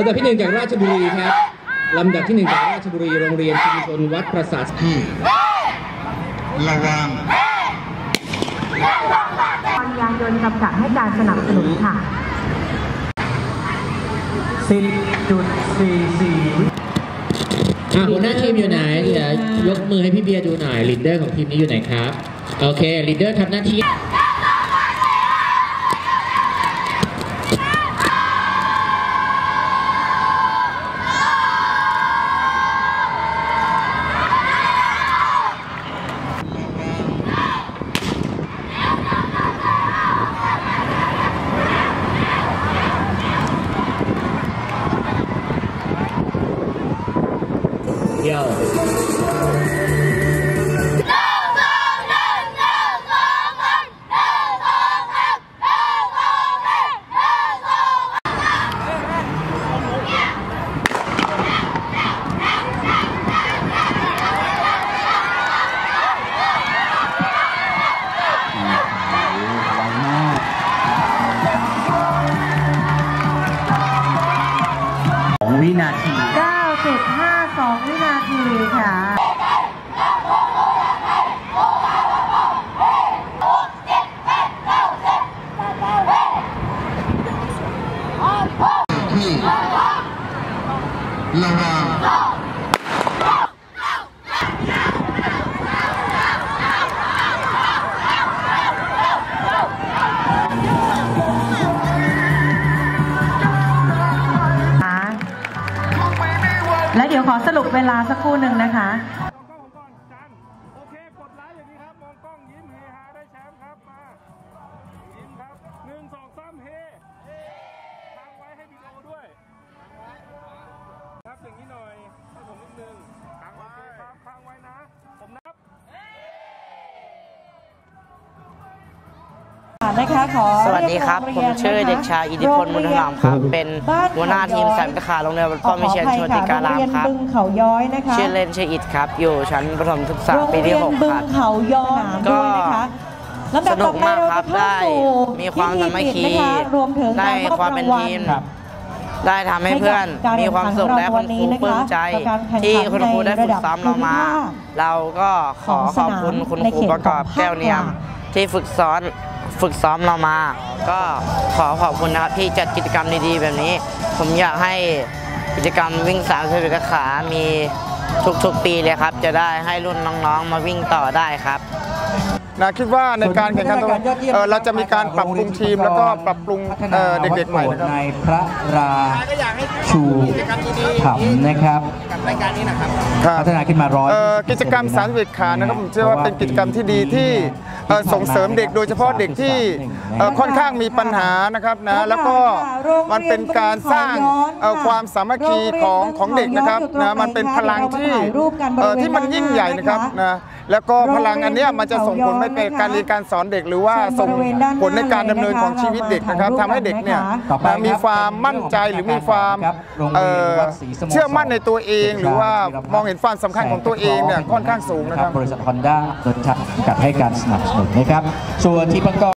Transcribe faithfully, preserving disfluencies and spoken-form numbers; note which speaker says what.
Speaker 1: ลำดับที่หนึ่งจากราชบุรีครับลำดับที่หนึ่งจากราชบุรีโรงเรียนชุมชนวัดประสาทที่
Speaker 2: ระวัง
Speaker 3: ยานยนต์จำกัดให้การสนับสนุนค่ะ
Speaker 4: สิบจุดสี่สี่
Speaker 5: หัวหน้าทีมอยู่ไหนเดี๋ยวยกมือให้พี่เบียร์ดูหน่อยลีดเดอร์ของทีมนี้อยู่ไหนครับโอเคลีดเดอร์ทำหน้าที่เดี๋ยววินาที
Speaker 3: เก้าจุดห้าสอง วินาทีค่ะ
Speaker 2: ระวัง
Speaker 3: และเดี๋ยวขอสรุปเวลาสักครู่หนึ่งนะคะ
Speaker 6: โอเคกดไลค์อย่างนี้ครับมองกล้องยิ้มเฮฮาได้แชมป์ครับมายิ้มครับหนึ่งสองสามเฮค้างไว้ให้วิดีโอด้วยครับอย่างนี้หน่อยให้ผมนิดนึงค้างไว้ครับค้างไว้นะผมนับ
Speaker 7: สวัสดีครับผมชื่อเด็กชายอิทธิพลมุนถนอมครับเป็นหัวหน้าทีมสายวิทยาการโรงเรียนวัดป้อมวิเชียรโชติการามครับชื่อเล่นชื่ออิทครับอยู่ชั้นประถมศึกษาปีที่หกครับก็สนุกมากครับได้มีความสามัคคีได้ความเป็นทีมได้ทำให้เพื่อนมีความสุขและคุณครูปลื้มใจที่คุณครูได้ฝึกซ้อมเรามาเราก็ขอขอบคุณคุณครูประกอบแก้วเนียมที่ฝึกสอนฝึกซ้อมเรามาก็ขอขอบคุณนะครับที่จัดกิจกรรมดีๆแบบนี้ผมอยากให้กิจกรรมวิ่งสามสิบขามีทุกๆปีเลยครับจะได้ให้รุ่นน้องๆมาวิ่งต่อได้ครับ
Speaker 6: นะคิดว่าในการแข่งขันตรงเราจะมีการปรับปรุงทีมแล้วก็ปรับปรุงเด็กๆใหม่นะครับ
Speaker 4: ในพระราชูธรรมนะครับรายการนี้นะครับพัฒนาขึ้นมาร้อย
Speaker 6: กิจกรรมสามสิบเอ็ดขานะครับผมเชื่อว่าเป็นกิจกรรมที่ดีที่ส่งเสริมเด็กโดยเฉพาะเด็กที่ค่อนข้างมีปัญหานะครับนะแล้วก็มันเป็นการสร้างความสามัคคีของของเด็กนะครับนะมันเป็นพลังที่ที่มันยิ่งใหญ่นะครับนะแล้วก็พลังอันนี้มันจะส่งผลในการเรียนการสอนเด็กหรือว่าส่งผลในการดำเนินของชีวิตเด็กนะครับทำให้เด็กเนี่ยมีความมั่นใจหรือมีความเชื่อมั่นในตัวเองหรือว่ามองเห็นความสำคัญของตัวเองเนี่ยค่อนข้างสูงนะครับ
Speaker 4: บริษัทฮอนด้าโดยจำกัดให้การสนับสนุนนะครับส่วนที่ประกอบ